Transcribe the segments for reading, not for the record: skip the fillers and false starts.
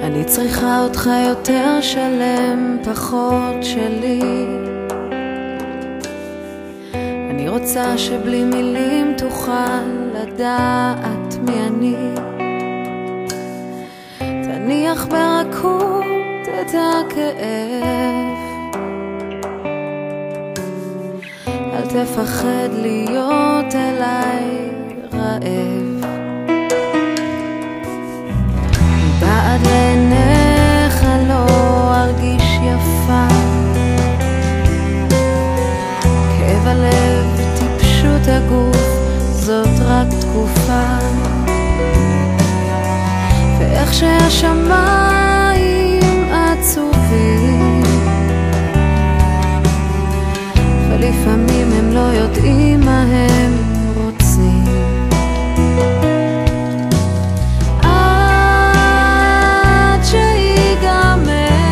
אני צריכה אותך יותר שלם, פחות שלי. אני רוצה שבלי מילים תוכל לדעת מי אני. תניח ברכות את הכאב, אל תפחד להיות אליי רעב. בעד לעיניך לא ארגיש יפה, כאב הלב, טיפשות הגוף, זאת רק תקופה. ואיך שהשמיים עצובים, ולפעמים הם לא יודעים מה הם רוצים. עד שיגמר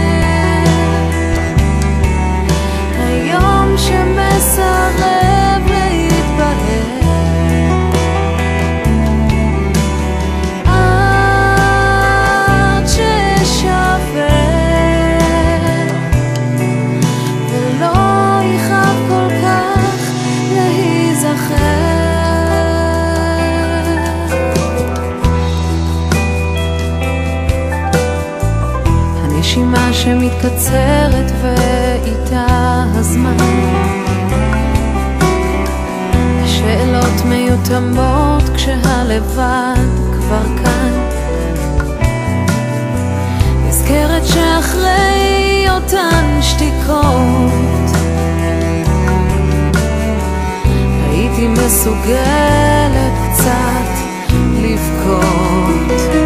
היום שמסרב להתבהר, עד ששווה ולא יכאב כל כך להיזכר. הנשימה שמתקצרת ואיתה הזמן, שאלות מיותמות כשהלבד כבר כאן. נזכרת שאחרי אותן שתיקות הייתי מסוגלת קצת לבכות.